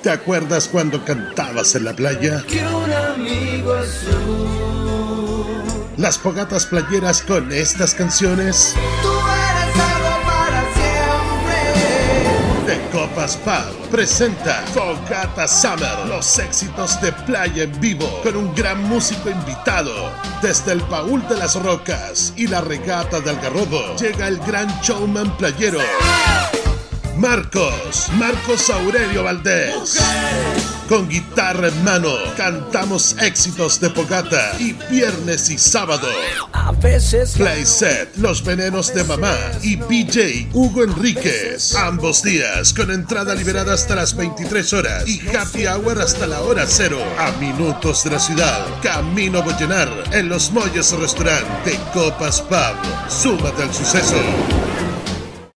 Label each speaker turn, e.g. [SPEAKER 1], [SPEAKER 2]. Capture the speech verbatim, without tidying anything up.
[SPEAKER 1] ¿Te acuerdas cuando cantabas en la playa?
[SPEAKER 2] Que un amigo azul.
[SPEAKER 1] Las fogatas playeras con estas canciones.
[SPEAKER 2] Tú eres algo para siempre.
[SPEAKER 1] The Copas Pub presenta Fogata Summer, los éxitos de playa en vivo, con un gran músico invitado. Desde el Baúl de las Rocas y la Regata de Algarrobo, llega el gran showman playero. Marcos, Marcos Aurelio Valdés. Con guitarra en mano, cantamos éxitos de fogata y viernes y sábado.
[SPEAKER 2] A veces
[SPEAKER 1] Playset, Los Venenos de Mamá y D J Hugo Enríquez. Ambos días con entrada liberada hasta las veintitrés horas y happy hour hasta la hora cero. A minutos de la ciudad, Camino Bollenar, en Los Molles Restaurant de Copas Pub. Súmate al suceso.